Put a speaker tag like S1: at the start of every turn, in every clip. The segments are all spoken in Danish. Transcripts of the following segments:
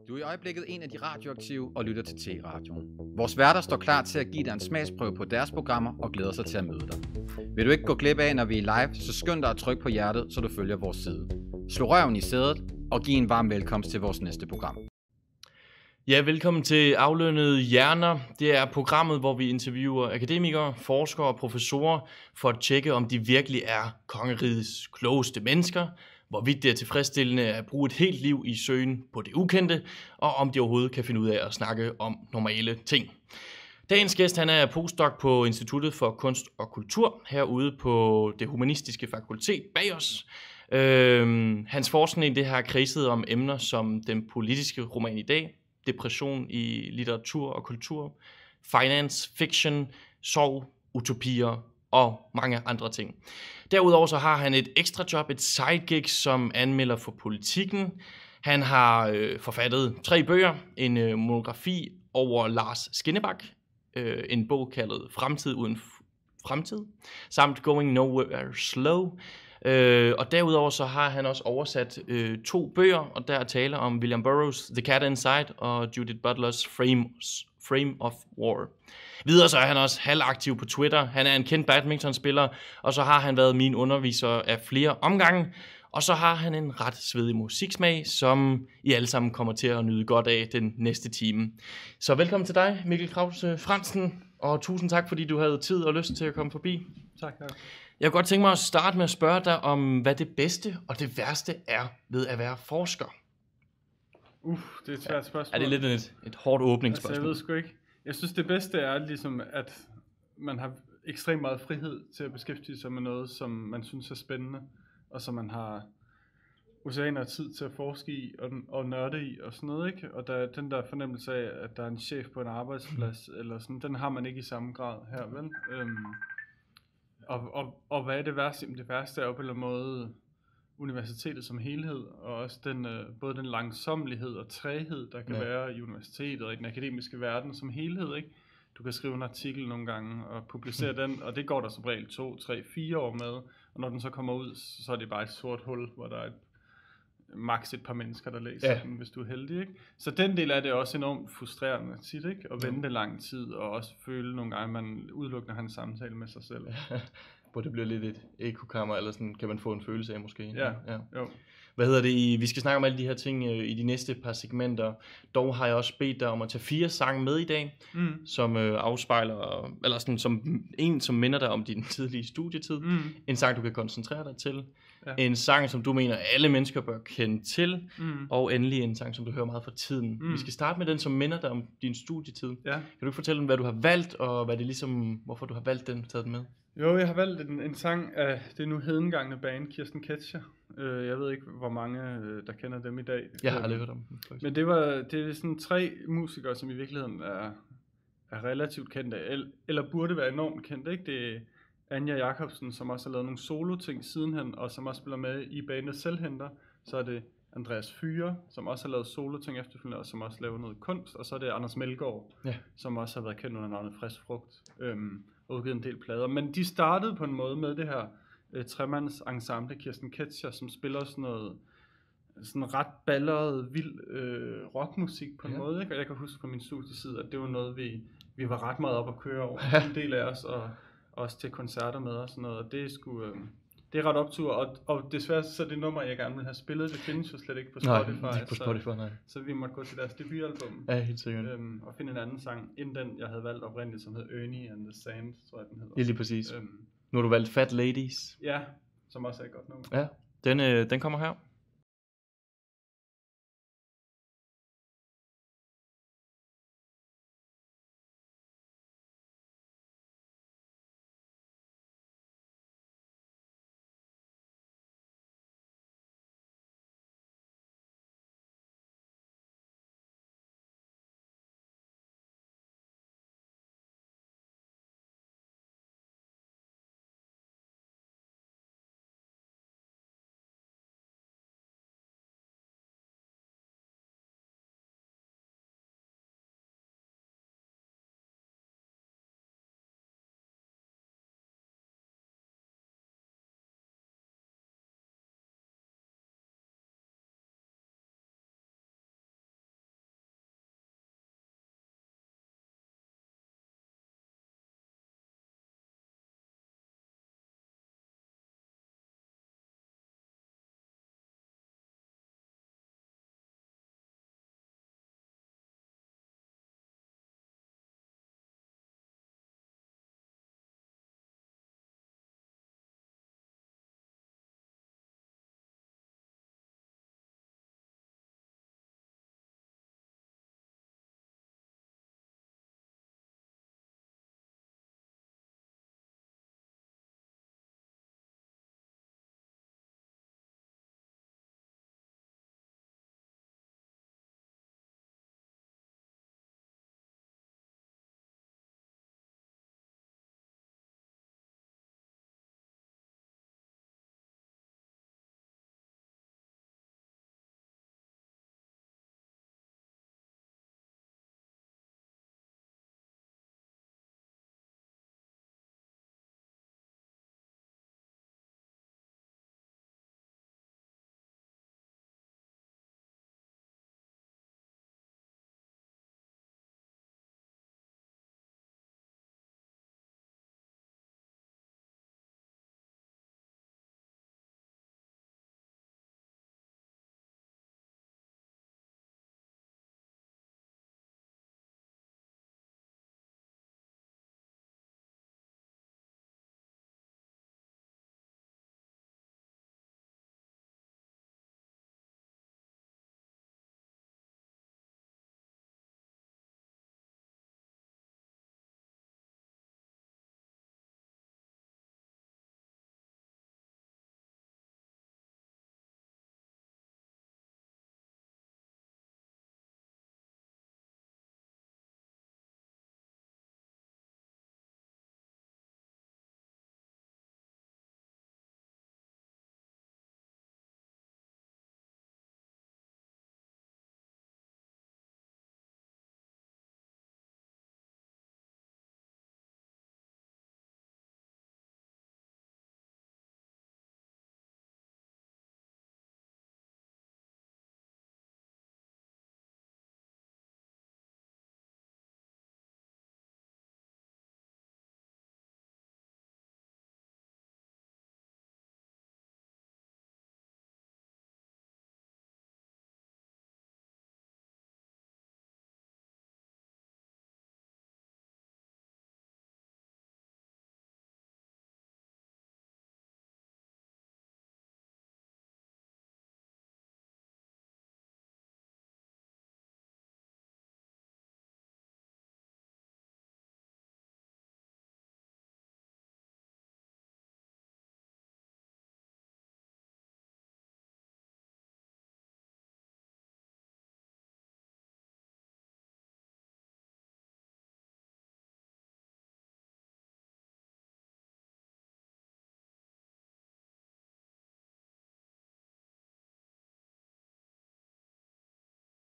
S1: Du er i øjeblikket en af de radioaktive og lytter til T-radioen. Vores værter står klar til at give dig en smagsprøve på deres programmer og glæder sig til at møde dig. Vil du ikke gå glip af, når vi er live, så skynd dig at trykke på hjertet, så du følger vores side. Slå røven i sædet og giv en varm velkomst til vores næste program.
S2: Ja, velkommen til Aflønnede Hjerner. Det er programmet, hvor vi interviewer akademikere, forskere og professorer for at tjekke, om de virkelig er kongerigets klogeste mennesker, hvorvidt det er tilfredsstillende at bruge et helt liv i søgen på det ukendte, og om de overhovedet kan finde ud af at snakke om normale ting. Dagens gæst, han er postdoc på Instituttet for Kunst og Kultur, herude på det humanistiske fakultet bag os. Hans forskning det har kredset om emner som den politiske roman i dag, depression i litteratur og kultur, finance, fiction, sorg, utopier og mange andre ting. Derudover så har han et ekstra job, et sidegig som anmelder for Politiken. Han har forfattet 3 bøger, en monografi over Lars Skinnebak, en bog kaldet Fremtid uden fremtid, samt Going Nowhere Slow. Og derudover så har han også oversat 2 bøger, og der er tale om William Burroughs The Cat Inside og Judith Butlers Frame of War. Videre så er han også halvaktiv på Twitter. Han er en kendt badmintonspiller, og så har han været min underviser af flere omgange. Og så har han en ret svedig musiksmag, som I alle sammen kommer til at nyde godt af den næste time. Så velkommen til dig, Mikkel Krause Frandsen, og tusind tak, fordi du havde tid og lyst til at komme forbi.
S3: Tak.
S2: Jeg kunne godt tænke mig at starte med at spørge dig om, hvad det bedste og det værste er ved at være forsker.
S3: Det er et svært spørgsmål.
S2: Er det lidt et hårdt åbningsspørgsmål?
S3: Jeg ved sgu ikke. Jeg synes det bedste er ligesom, at man har ekstremt meget frihed til at beskæftige sig med noget, som man synes er spændende, og som man har oceaner af tid til at forske i og nørde i og sådan noget, ikke? Og der, den der fornemmelse af, at der er en chef på en arbejdsplads, eller sådan, den har man ikke i samme grad her, vel? Og hvad er det værste? Jamen, det værste er jo på en eller anden måde universitetet som helhed, og også både den langsommelighed og træghed, der kan være i universitetet og i den akademiske verden som helhed, ikke? Du kan skrive en artikel nogle gange og publicere den, og det går der som regel 2, 3, 4 år med, og når den så kommer ud, så er det bare et sort hul, hvor der er maks et par mennesker, der læser den, hvis du er heldig, ikke? Så den del af det er også enormt frustrerende tit, ikke? At vente lang tid, og også føle nogle gange, at man udelukkende har en samtale med sig selv.
S2: Hvor det bliver lidt et ekokammer, eller sådan kan man få en følelse af måske.
S3: Ja. Jo.
S2: Hvad hedder det? Vi skal snakke om alle de her ting i de næste par segmenter. Dog har jeg også bedt dig om at tage 4 sange med i dag, som afspejler, eller sådan, som minder dig om din tidlige studietid. En sang, du kan koncentrere dig til. Ja. En sang, som du mener, alle mennesker bør kende til. Og endelig en sang, som du hører meget for tiden. Vi skal starte med den, som minder dig om din studietid. Ja. Kan du ikke fortælle dem, hvad du har valgt, og hvad det ligesom, hvorfor du har valgt den, taget den med?
S3: Jo, jeg har valgt en sang af det nu hedengangne band Kirsten Ketscher. Jeg ved ikke, hvor mange der kender dem i dag.
S2: Jeg har aldrig hørt om dem.
S3: Men det er sådan 3 musikere, som i virkeligheden er relativt kendte, eller burde være enormt kendte, ikke? Det er Anja Jacobsen, som også har lavet nogle solo-ting sidenhen, og som også spiller med i bandet Selvhenter. Så er det Andreas Fyre, som også har lavet solo-ting efterfølgende, og som også laver noget kunst. Og så er det Anders Melgaard, som også har været kendt under navnet Frisk Frugt, og udgivet en del plader. Men de startede på en måde med det her tremands ensemble Kirsten Ketscher, som spiller sådan ret balleret, vild rockmusik på en måde, ikke? Og jeg kan huske fra min studietid, at det var noget, vi var ret meget op at køre over, en del af os, og også til koncerter med og sådan noget, og det er ret optur, og desværre så det nummer, jeg gerne vil have spillet, det findes jo slet ikke på Spotify.
S2: Nej, ikke på Spotify, nej.
S3: Så vi måtte gå til deres debutalbum,
S2: helt sikkert.
S3: Og finde en anden sang, end den, jeg havde valgt oprindeligt, som hed Ernie and the Sand, tror jeg den hedder.
S2: Lige præcis. Nu har du valgt Fat Ladies.
S3: Ja, som også er et godt nummer.
S2: Ja, den kommer her.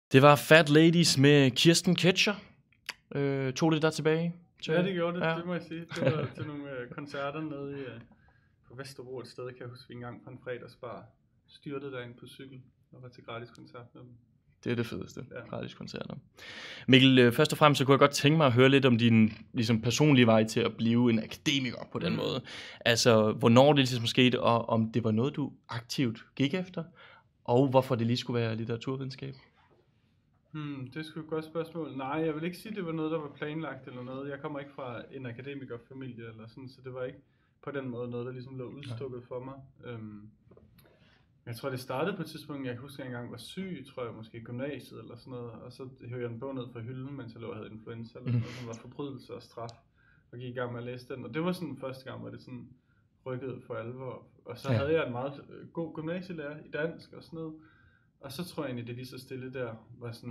S2: Det var Fat Ladies med Kirsten Ketscher. Tog det der tilbage?
S3: Ja, det gjorde det, det må jeg sige. Det var til nogle koncerter nede på Vesterbro et sted, kan jeg huske, vi engang på en fredagsbar styrtede derind på cykel og var til gratis koncert med dem.
S2: Det er det fedeste, gratis koncerter. Mikkel, først og fremmest så kunne jeg godt tænke mig at høre lidt om din ligesom, personlige vej til at blive en akademiker på den måde. Altså, hvornår det ligesom skete, og om det var noget, du aktivt gik efter, og hvorfor det lige skulle være litteraturvidenskab?
S3: Det er sgu et godt spørgsmål. Nej, jeg vil ikke sige, at det var noget, der var planlagt eller noget. Jeg kommer ikke fra en akademikerfamilie eller sådan, så det var ikke på den måde noget, der ligesom lå udstukket for mig. Jeg tror, det startede på et tidspunkt, jeg husker, at jeg engang var syg, tror jeg, måske i gymnasiet eller sådan noget, og så høvede jeg en bog ned fra hylden, mens jeg lå og havde influenza eller sådan noget, som var forbrydelse og straf, og gik i gang med at læse den. Og det var sådan første gang, hvor det sådan rykkede for alvor. Og så havde jeg en meget god gymnasielærer i dansk og sådan noget. Og så tror jeg egentlig, det lige så stille der var sådan,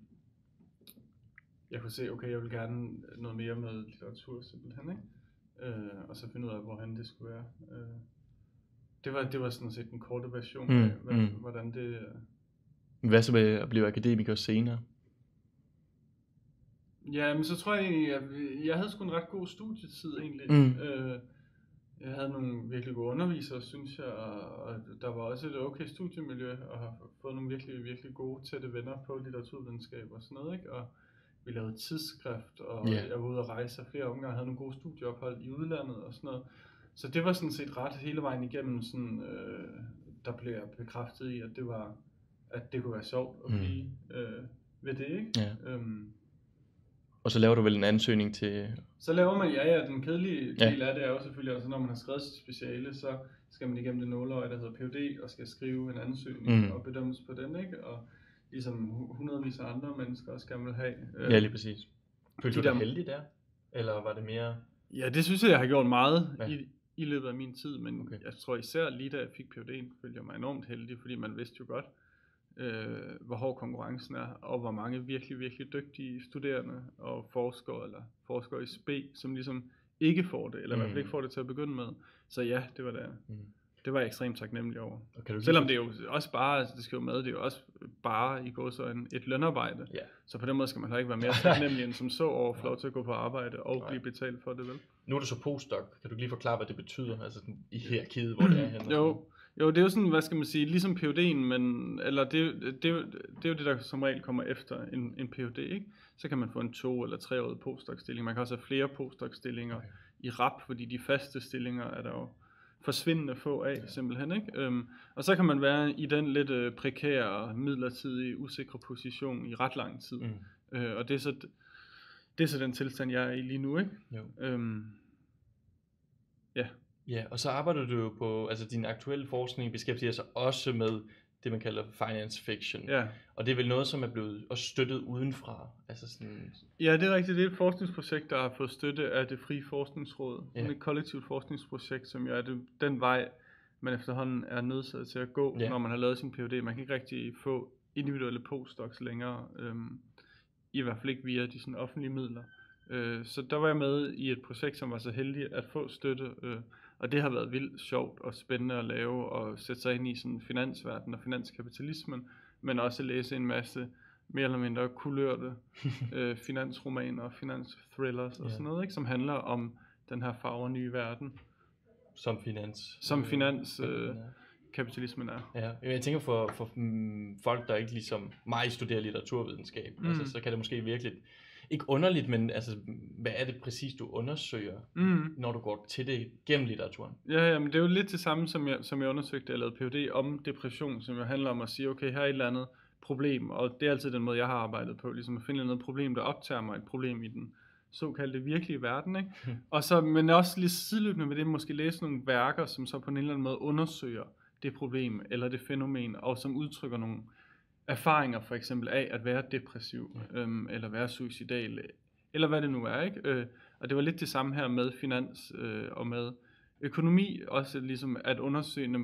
S3: jeg kunne se, okay, jeg vil gerne noget mere med litteratur simpelthen, ikke? Og så finde ud af, hvorhen det skulle være. Det var sådan set den korte version af, hvordan det...
S2: Hvad så med at blive akademiker senere?
S3: Ja, men så tror jeg havde sgu en ret god studietid egentlig. Jeg havde nogle virkelig gode undervisere, synes jeg, og der var også et okay studiemiljø, og har fået nogle virkelig, virkelig gode tætte venner på litteraturvidenskab og sådan noget, ikke? Og vi lavede tidsskrift, og jeg var ude at rejse flere omgange, havde nogle gode studieophold i udlandet og sådan noget. Så det var sådan set ret hele vejen igennem, sådan, der blev jeg bekræftet i, at det kunne være sjovt at blive ved det, ikke?
S2: Ja. Og så laver du vel en ansøgning til...
S3: Så laver man, den kedelige del af det er jo selvfølgelig, altså når man har skrevet sit speciale, så skal man igennem det nåleøje, der hedder Ph.D., og skal skrive en ansøgning og bedømmes på den, ikke? Og ligesom hundredvis af andre mennesker også gerne vil have.
S2: Ja, lige præcis. Følte du dig heldig der? Eller var det mere...
S3: Ja, det synes jeg har gjort meget i løbet af min tid, men jeg tror især lige da jeg fik Ph.D.'en, følte jeg mig enormt heldig, fordi man vidste jo godt, hvor hård konkurrencen er, og hvor mange virkelig, virkelig dygtige studerende og forskere i SPE, som ligesom ikke får det, eller i hvert fald ikke får det til at begynde med. Så ja, det var det. Det var jeg ekstremt taknemmelig over. Selvom det er jo også bare, det skal jo med, det er jo også bare i går så et lønarbejde. Yeah. Så på den måde skal man heller ikke være mere taknemmelig end som så over at få lov til at gå på arbejde og blive betalt for det, vel?
S2: Nu er du så postdoc. Kan du lige forklare, hvad det betyder, altså i hierarkiet, hvor det er henne?
S3: Jo, det er jo sådan, hvad skal man sige, ligesom PhD'en, men eller det er jo det, der som regel kommer efter en Ph.D., ikke? Så kan man få en 2- eller 3-årig postdoc-stilling. Man kan også have flere postdoc-stillinger i RAP, fordi de faste stillinger er der jo forsvindende få af, simpelthen, ikke? Og så kan man være i den lidt prekære og midlertidige, usikre position i ret lang tid. Og det er så den tilstand, jeg er i lige nu, ikke?
S2: Jo. Ja, og så arbejder du jo på, altså din aktuelle forskning beskæftiger sig også med det, man kalder finance fiction.
S3: Ja.
S2: Og det er vel noget, som er blevet også støttet udenfra? Altså sådan...
S3: Ja, det er rigtigt. Det er et forskningsprojekt, der har fået støtte af det Frie Forskningsråd. Ja. Et kollektivt forskningsprojekt, som jo er den vej, man efterhånden er nødsaget til at gå, når man har lavet sin Ph.D. Man kan ikke rigtig få individuelle postdocs længere, i hvert fald ikke via de sådan offentlige midler. Så der var jeg med i et projekt, som var så heldig at få støtte, og det har været vildt sjovt og spændende at lave og sætte sig ind i sådan finansverdenen og finanskapitalismen, men også læse en masse mere eller mindre kulørte finansromaner og finansthrillers og sådan noget, ikke, som handler om den her farver nye verden.
S2: Som
S3: kapitalismen er.
S2: Ja, jeg tænker for folk, der ikke ligesom mig studerer litteraturvidenskab, altså, så kan det måske virkelig ikke underligt, men altså, hvad er det præcis, du undersøger, når du går til det gennem litteraturen?
S3: Ja, men det er jo lidt det samme, som jeg undersøgte, da jeg lavede Ph.D. om depression, som jo handler om at sige, okay, her er et eller andet problem, og det er altid den måde, jeg har arbejdet på, ligesom at finde noget problem, der optager mig, et problem i den såkaldte virkelige verden, ikke? Og så, men også lidt sideløbende med det, måske læse nogle værker, som så på en eller anden måde undersøger det problem, eller det fænomen, og som udtrykker nogle erfaringer for eksempel af at være depressiv, eller være suicidal, eller hvad det nu er, ikke? Og det var lidt det samme her med finans og med økonomi, også ligesom at undersøge,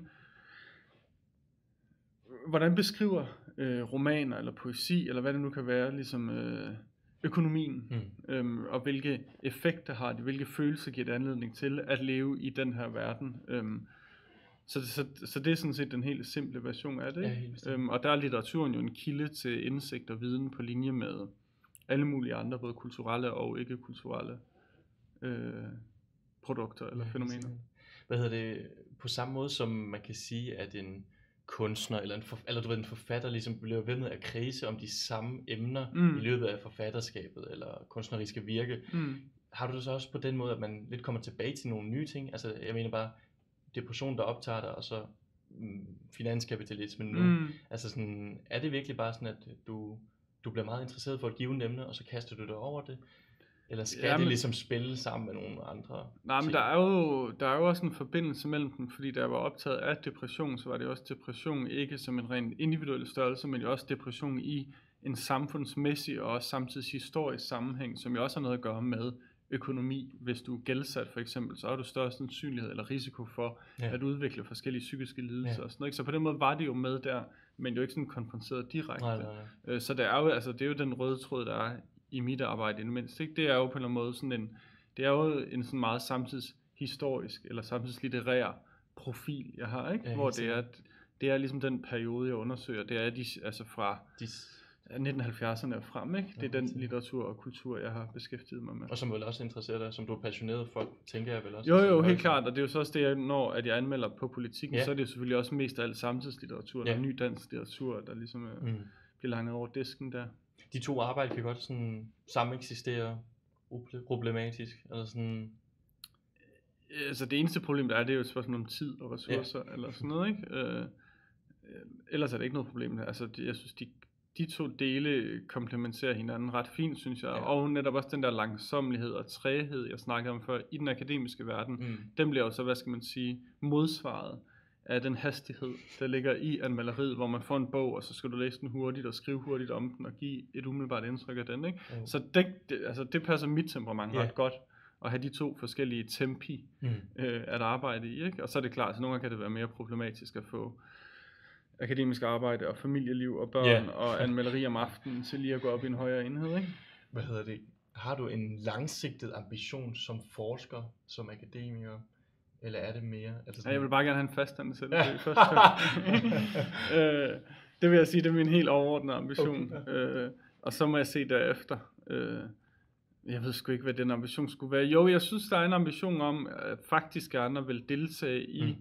S3: hvordan beskriver romaner eller poesi, eller hvad det nu kan være, ligesom økonomien, og hvilke effekter har det, hvilke følelser giver det anledning til at leve i den her verden. Så det er sådan set den helt simple version af det.
S2: Ja,
S3: og der er litteraturen jo en kilde til indsigt og viden på linje med alle mulige andre, både kulturelle og ikke-kulturelle produkter eller fænomener.
S2: Hvad hedder det? På samme måde som man kan sige, at en kunstner eller en forfatter ligesom bliver ved med at kredse om de samme emner i løbet af forfatterskabet eller kunstneriske virke. Har du det så også på den måde, at man lidt kommer tilbage til nogle nye ting? Altså, jeg mener bare, depression, der optager dig, og så finanskapitalismen nu. Altså sådan, er det virkelig bare sådan, at du bliver meget interesseret for et givet emne, og så kaster du dig over det? Eller skal det ligesom spille sammen med nogle andre
S3: Nej, men der er jo også en forbindelse mellem dem, fordi da jeg var optaget af depression, så var det også depression ikke som en ren individuel størrelse, men jo også depression i en samfundsmæssig og også samtidig historisk sammenhæng, som jo også har noget at gøre med økonomi. Hvis du er gældsat for eksempel, så har du større sandsynlighed eller risiko for at udvikle forskellige psykiske lidelser og sådan noget. Så på den måde var det jo med der, men jo ikke sådan konfronteret direkte. Nej. Så det er jo den røde tråd, der er i mit arbejde, mindst, ikke? Det er jo på en eller anden måde sådan en sådan meget samtidshistorisk eller samtidslitterær profil, jeg har, ikke? Hvor det er ligesom den periode, jeg undersøger. Det er fra 1970'erne og frem, ikke? Det er den litteratur og kultur, jeg har beskæftiget mig med.
S2: Og som vel også interesserer dig, som du er passioneret for, tænker jeg vel også.
S3: Jo, helt klart, og det er jo så også det, når jeg anmelder på Politikken, så er det jo selvfølgelig også mest af alt samtidslitteratur, og ny dansk litteratur, der ligesom bliver langet over disken der.
S2: De to arbejder kan godt sådan sameksistere problematisk, eller sådan.
S3: Altså det eneste problem der er, det er jo et spørgsmål om tid og ressourcer eller sådan noget, ikke? Ellers er det ikke noget problem. Altså jeg synes de to dele komplementerer hinanden ret fint, synes jeg, og netop også den der langsommelighed og træghed, jeg snakkede om før i den akademiske verden, den bliver jo så, hvad skal man sige, modsvaret af den hastighed, der ligger i anmelderiet, hvor man får en bog, og så skal du læse den hurtigt og skrive hurtigt om den og give et umiddelbart indtryk af den, ikke? Så det passer mit temperament ret godt at have de to forskellige tempi at arbejde i, ikke? Og så er det klart, at nogle gange kan det være mere problematisk at få akademisk arbejde og familieliv og børn og anmelderi om aftenen til lige at gå op i en højere enhed, ikke?
S2: Hvad hedder det? Har du en langsigtet ambition som forsker, som akademiker? Eller er det mere? Altså sådan...
S3: Jeg vil bare gerne have en fastansættelse i første det vil jeg sige, det er min helt overordnede ambition. Okay. Og så må jeg se derefter. Jeg ved sgu ikke, hvad den ambition skulle være. Jo, jeg synes, der er en ambition om, at faktisk gerne vil deltage i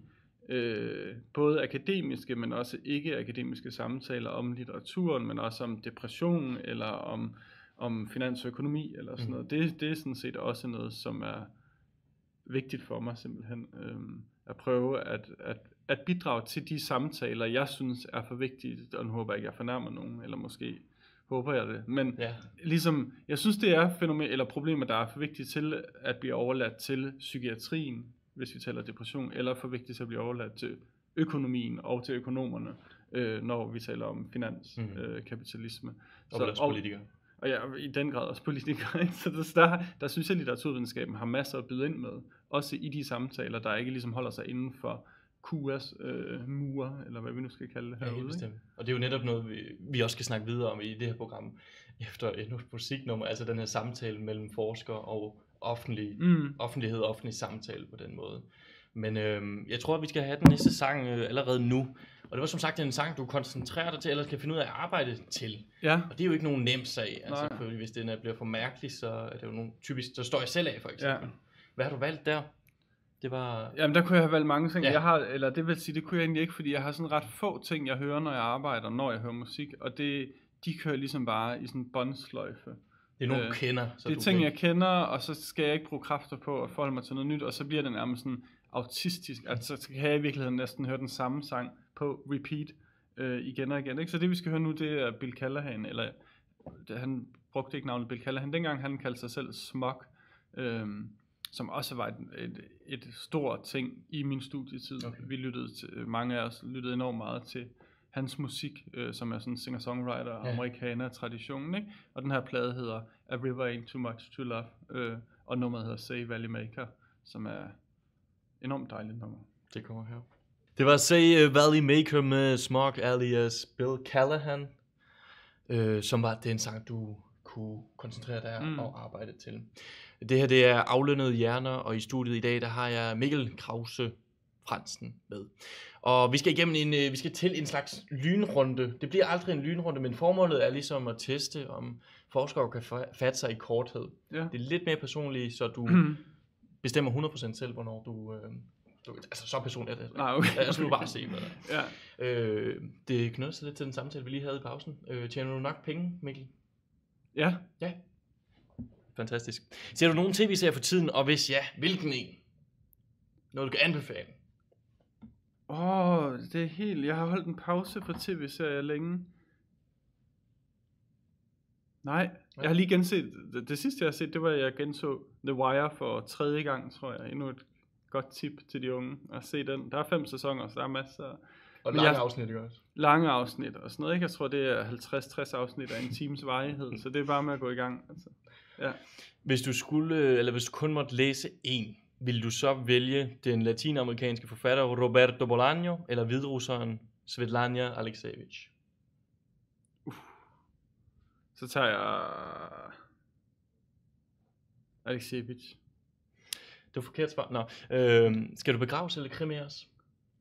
S3: både akademiske, men også ikke-akademiske samtaler om litteraturen, men også om depression, eller om finans og økonomi, eller sådan noget. Det er sådan set også noget, som er vigtigt for mig simpelthen, at prøve at bidrage til de samtaler, jeg synes er for vigtige, og nu håber jeg ikke, jeg fornærmer nogen, eller måske håber jeg det, men ligesom, jeg synes det er problemer, der er for vigtige til at blive overladt til psykiatrien, hvis vi taler depression, eller for vigtigt til at blive overladt til økonomien og til økonomerne, når vi taler om finans, kapitalisme.
S2: Og også politikere.
S3: Og ja, i den grad også politikere, ikke? Så der synes jeg, at litteraturvidenskaben har masser at byde ind med, også i de samtaler, der ikke ligesom holder sig inden for QAs mure, eller hvad vi nu skal kalde det herude. Ja,
S2: og det er jo netop noget, vi også skal snakke videre om i det her program, efter et musiknummer, altså den her samtale mellem forskere og offentlighed og offentlig samtale på den måde. Men jeg tror, at vi skal have den næste sang allerede nu. Og det var som sagt en sang, du koncentrerer dig til, eller kan finde ud af at arbejde til. Ja. Og det er jo ikke nogen nem sag. Altså, hvis den bliver for mærkelig, så er det jo nogle typisk, så står jeg selv af for eksempel. Ja. Hvad har du valgt der? Det var...
S3: Jamen der kunne jeg have valgt mange ting. Ja. Det vil sige, det kunne jeg egentlig ikke, fordi jeg har sådan ret få ting, jeg hører, når jeg arbejder, når jeg hører musik. Og de kører ligesom bare i sådan en båndsløjfe.
S2: Det er nogle du kender.
S3: Så det er ting, jeg kender, og så skal jeg ikke bruge kræfter på at forholde mig til noget nyt, og så bliver det nærmest sådan autistisk. Altså så kan jeg i virkeligheden næsten høre den samme sang på repeat igen og igen. Ikke? Så det vi skal høre nu, det er Bill Callahan, eller han brugte ikke navnet Bill Callahan. Dengang han kaldte sig selv Smog, som også var et stort ting i min studietid. Okay. Vi mange af os lyttede enormt meget til hans musik, som er sådan en singer-songwriter og amerikaner-traditionen, ikke? Og den her plade hedder A River Ain't Too Much To Love, og nummeret hedder Say Valley Maker, som er enormt dejligt nummer.
S2: Det kommer her. Det var Say Valley Maker med Smog alias Bill Callahan, som var den sang, du kunne koncentrere dig og arbejde til. Det her, det er Aflønnede Hjerner, og i studiet i dag, der har jeg Mikkel Krause Fransen med. Og vi skal vi skal til en slags lynrunde. Det bliver aldrig en lynrunde, men formålet er ligesom at teste, om forskere kan fatte sig i korthed.
S3: Ja.
S2: Det er lidt mere personligt, så du bestemmer 100% selv, hvornår du altså så personligt er det.
S3: Nej, okay.
S2: Jeg skulle bare se med dig.
S3: Ja.
S2: Det knytter sig lidt til den samtale, vi lige havde i pausen. Tjener du nok penge, Mikkel?
S3: Ja.
S2: Ja. Fantastisk. Ser du nogen tv-serier for tiden, og hvis ja, hvilken en? Noget du kan anbefale?
S3: Det er helt... Jeg har holdt en pause for tv-serier længe. Nej, jeg har lige genset... Det sidste jeg har set, det var, at jeg genså The Wire for 3. gang, tror jeg. Endnu et godt tip til de unge at se den. Der er 5 sæsoner, så der er masser...
S2: Og lange afsnit, ikke også?
S3: Lange afsnit og sådan noget, ikke? Jeg tror, det er 50-60 afsnit af en times varighed, så det er bare med at gå i gang. Altså. Ja.
S2: Hvis du kun måtte læse en, vil du så vælge den latinamerikanske forfatter Roberto Bolaño eller hviderusseren Svetlana Alexievich?
S3: Så tager jeg Alexievich.
S2: Det var forkert svar. Nå. Skal du begraves eller kremeres?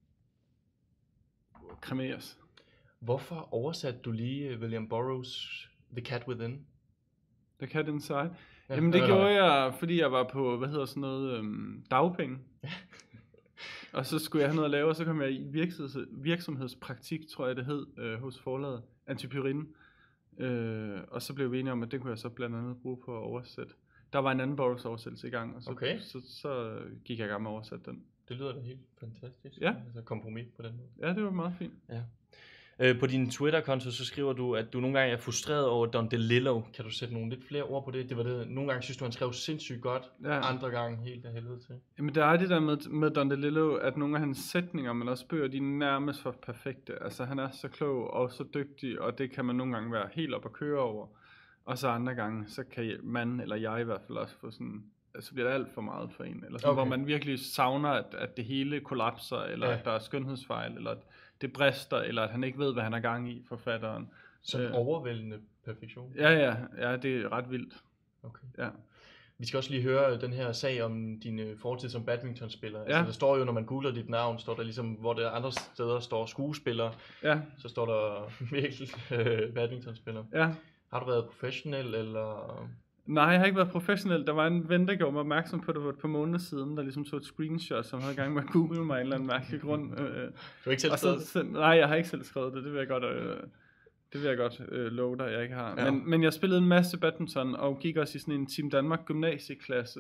S3: Kremeres.
S2: Hvorfor oversatte du lige William Burroughs The Cat Within?
S3: The Cat Inside?
S2: Ja,
S3: Jamen det gjorde jeg, fordi jeg var på, dagpenge. Og så skulle jeg have noget at lave, og så kom jeg i virksomhedspraktik, tror jeg det hed, hos forlaget Antipyrin. Og så blev vi enige om, at det kunne jeg så blandt andet bruge på at oversætte. Der var en anden Burroughs oversættelse i gang, og så gik jeg i gang med at oversætte den.
S2: Det lyder da helt fantastisk.
S3: Ja.
S2: Altså kompromis på den måde.
S3: Ja, det var meget fint.
S2: Ja. På din Twitter-konto, så skriver du, at du nogle gange er frustreret over Don DeLillo. Kan du sætte nogle lidt flere ord på det? Det var det. Nogle gange synes du, han skrev sindssygt godt. Ja. Andre gange helt af helvede til.
S3: Jamen, der er det der med Don DeLillo, at nogle af hans sætninger, men også bøger, de er nærmest for perfekte. Altså, han er så klog og så dygtig, og det kan man nogle gange være helt op at køre over. Og så andre gange, så kan man, eller jeg i hvert fald også få sådan... Så bliver det alt for meget for en, eller sådan, hvor man virkelig savner, at det hele kollapser, eller at der er skønhedsfejl, eller at det brister, eller at han ikke ved, hvad han er gang i, forfatteren.
S2: Som overvældende perfektion.
S3: Ja, det er ret vildt.
S2: Okay.
S3: Ja.
S2: Vi skal også lige høre den her sag om din fortid som badmintonspiller. Ja. Altså, der står jo, når man googler dit navn, står der ligesom, hvor der andre steder står skuespiller, så står der virkelig badmintonspiller. Ja. Har du været professionel, eller...
S3: Nej, jeg har ikke været professionel. Der var en ven, der gjorde mig opmærksom på det for et par måneder siden, der ligesom tog et screenshot, som havde gang med at google mig en eller anden mærkelig grund.
S2: Du har ikke selv skrevet det?
S3: Nej, jeg har ikke selv skrevet det. Det vil jeg godt love dig, jeg ikke har. Ja. Men jeg spillede en masse badminton, og gik også i sådan en Team Danmark gymnasieklasse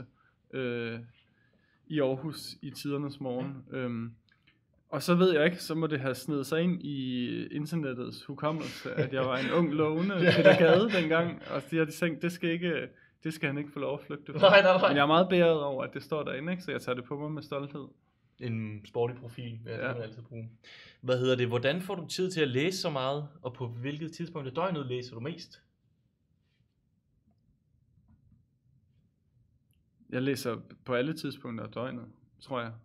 S3: i Aarhus i tidernes morgen. Og så ved jeg ikke, så må det have snedet sig ind i internettets hukommelse, at jeg var en ung lovende Peter Gade dengang, og de har tænkt, det skal han ikke få lov at flygte fra.
S2: Nej.
S3: Men jeg er meget beæret over, at det står derinde, ikke? Så jeg tager det på mig med stolthed.
S2: En sportig profil, det kan man altid bruge. Hvordan får du tid til at læse så meget, og på hvilket tidspunkt af døgnet læser du mest?
S3: Jeg læser på alle tidspunkter af døgnet, tror jeg.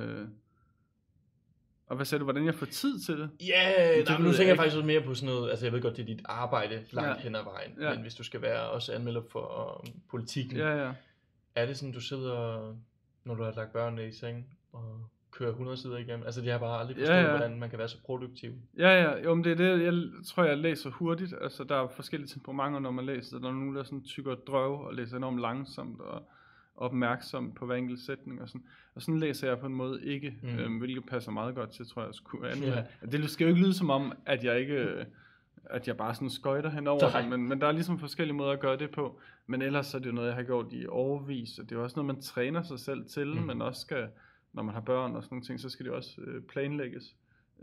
S3: Og hvad sagde du, hvordan jeg får tid til det?
S2: Nu tænker jeg faktisk også mere på sådan noget, altså jeg ved godt, det er dit arbejde langt hen ad vejen, men hvis du skal være også anmelder for politikken, er det sådan, du sidder, når du har lagt børnene i seng, og kører 100 sider igennem? Altså det har bare aldrig forstået, hvordan man kan være så produktiv.
S3: Jo, men det er det, jeg tror, jeg læser hurtigt, altså der er forskellige temperamenter, når man læser, der er nogen, der sådan tykker drøv, og læser enormt langsomt, og opmærksom på hver enkelt sætning og sådan læser jeg på en måde ikke, hvilket passer meget godt til, tror jeg, at skulle anmelde. Det skal jo ikke lyde som om, at jeg bare sådan skøjter henover det, men der er ligesom forskellige måder at gøre det på, men ellers så er det jo noget, jeg har gjort i årevis, og det er også noget, man træner sig selv til, men også skal, når man har børn og sådan nogle ting, så skal det også planlægges.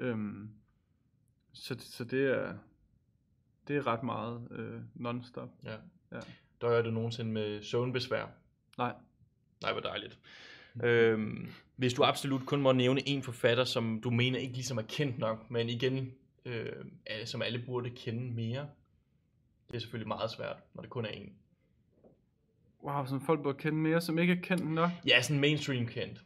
S3: Så det er ret meget non-stop.
S2: Ja. Døjer du nogensinde med søvnbesvær?
S3: Nej,
S2: hvor dejligt. Hvis du absolut kun må nævne en forfatter, som du mener ikke ligesom er kendt nok, men igen, som alle burde kende mere, det er selvfølgelig meget svært, når det kun er en.
S3: Wow, som folk burde kende mere, som ikke er kendt nok?
S2: Ja, sådan mainstream kendt.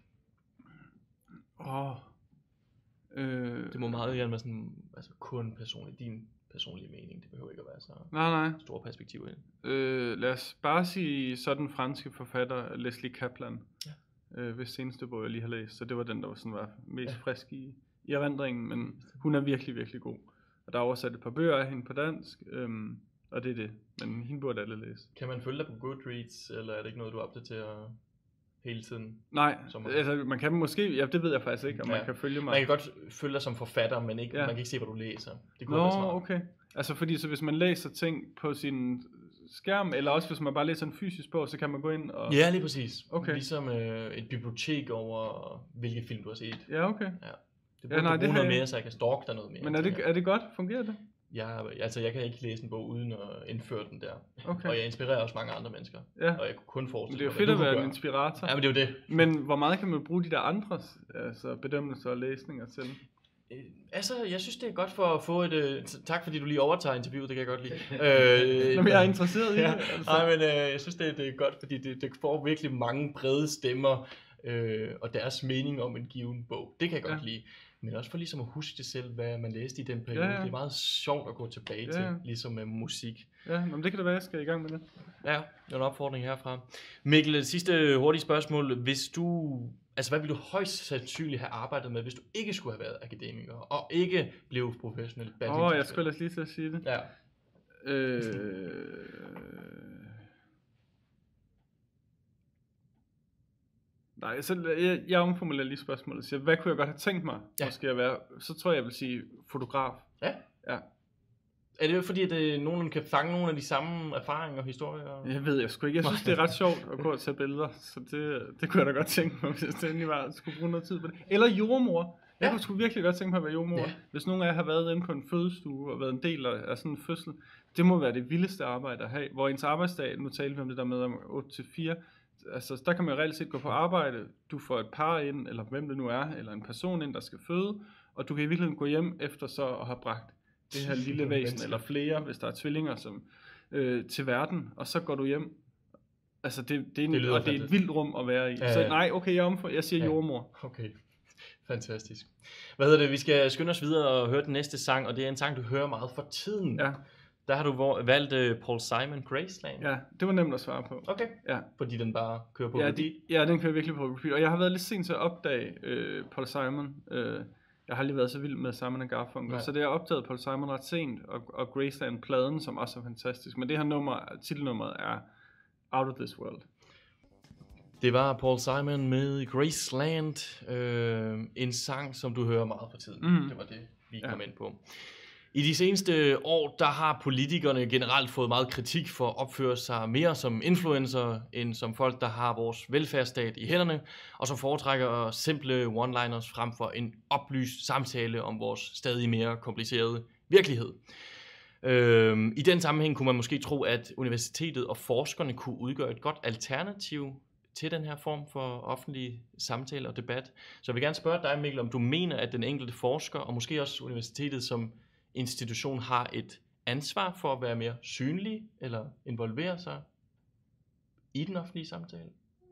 S2: Det må meget gerne være sådan, altså kun personligt, din personlige mening, det behøver ikke at være så store perspektiver i det.
S3: Lad os bare sige sådan franske forfatter Leslie Kaplan. hvis seneste bog, jeg lige har læst. Så det var den, der var mest frisk i erindringen, men hun er virkelig, virkelig god. Og der er oversat et par bøger af hende på dansk, og det er det. Men hende burde alle læse.
S2: Kan man følge dig på Goodreads, eller er det ikke noget, du opdaterer hele tiden?
S3: Nej, altså man kan måske, det ved jeg faktisk ikke, om man kan følge mig.
S2: Man kan godt følge dig som forfatter, men ikke, man kan ikke se, hvad du læser. Det kunne
S3: være
S2: smart.
S3: Okay. Altså fordi så hvis man læser ting på sin skærm, eller også hvis man bare læser en fysisk bog, så kan man gå ind og...
S2: Ja, lige præcis.
S3: Okay.
S2: Ligesom et bibliotek over, hvilke film du har set.
S3: Ja, okay.
S2: Ja. Det burde du bruge noget mere, så jeg kan stalke dig noget mere.
S3: Men er det godt? Fungerer det?
S2: Ja, altså jeg kan ikke læse en bog uden at indføre den der.
S3: Okay.
S2: Og jeg inspirerer også mange andre mennesker.
S3: Ja.
S2: Og jeg kunne kun forestille
S3: mig, det er jo fedt at være en inspirator.
S2: Ja, men det er jo det.
S3: Men hvor meget kan man bruge de der andres bedømmelser og læsninger til?
S2: Altså, jeg synes, det er godt for at få et... tak, fordi du lige overtager interviewet, det kan jeg godt lide.
S3: Jamen, jeg er interesseret i det.
S2: Altså. Nej, men jeg synes, det er godt, fordi det får virkelig mange brede stemmer og deres mening om en given bog. Det kan jeg godt lide. Men også for ligesom at huske det selv, hvad man læste i den periode. Det er meget sjovt at gå tilbage til, ligesom med musik.
S3: Ja, men det kan da være, jeg skal i gang med det.
S2: Ja, det er en opfordring herfra. Mikkel, sidste hurtige spørgsmål. Hvis du... Altså, hvad ville du højst sandsynligt have arbejdet med, hvis du ikke skulle have været akademiker, og ikke blev professionel badmintonspiller?
S3: Jeg skulle ellers lige til at sige det.
S2: Ja.
S3: Nej, så jeg omformulerer lige spørgsmålet. Så hvad kunne jeg godt have tænkt mig, måske at være? Så tror jeg vil sige fotograf.
S2: Ja?
S3: Ja.
S2: Er det jo fordi, at nogen kan fange nogle af de samme erfaringer og historier?
S3: Jeg ved jeg sgu ikke. Jeg synes, det er ret sjovt at gå og tage billeder. Så det kunne jeg da godt tænke mig, hvis det endelig var, skulle bruge noget tid på det. Eller jordmor. Jeg kunne sgu virkelig godt tænke mig at være jordmor. Ja. Hvis nogen af jer har været inde på en fødestue og været en del af sådan en fødsel, det må være det vildeste arbejde at have. Hvor ens arbejdsdag, nu taler vi om det der med om 8-4, altså der kan man jo reelt set gå på arbejde. Du får et par ind, eller hvem det nu er, eller en person ind, der skal føde, og du kan i virkeligheden gå hjem efter så at have bragt det her lille væsen, eller flere, hvis der er tvillinger, som til verden, og så går du hjem. Altså det er et vildt rum at være i. Så nej, okay, jeg siger jordmor.
S2: Okay, fantastisk. Hvad hedder det? Vi skal skynde os videre og høre den næste sang, og det er en sang, du hører meget for tiden.
S3: Ja.
S2: Der har du valgt Paul Simon, Graceland.
S3: Ja, det var nemt at svare på.
S2: Okay,
S3: ja.
S2: Fordi den bare kører på
S3: repeat. Ja, den kører virkelig på repeat. Og jeg har været lidt sent til at opdage Paul Simon. Jeg har aldrig været så vild med Simon & Garfunkel. Så det har opdaget Paul Simon ret sent, og Graceland-pladen, som også er fantastisk. Men det her titelnummeret er Out of This World.
S2: Det var Paul Simon med Graceland. En sang, som du hører meget for tiden. Det var det, vi kom ind på. I de seneste år, der har politikerne generelt fået meget kritik for at opføre sig mere som influencer, end som folk, der har vores velfærdsstat i hænderne, og som foretrækker simple one-liners frem for en oplyst samtale om vores stadig mere komplicerede virkelighed. I den sammenhæng kunne man måske tro, at universitetet og forskerne kunne udgøre et godt alternativ til den her form for offentlig samtale og debat. Så jeg vil gerne spørge dig, Mikkel, om du mener, at den enkelte forsker, og måske også universitetet som institution, har et ansvar for at være mere synlig eller involvere sig i den offentlige samtale?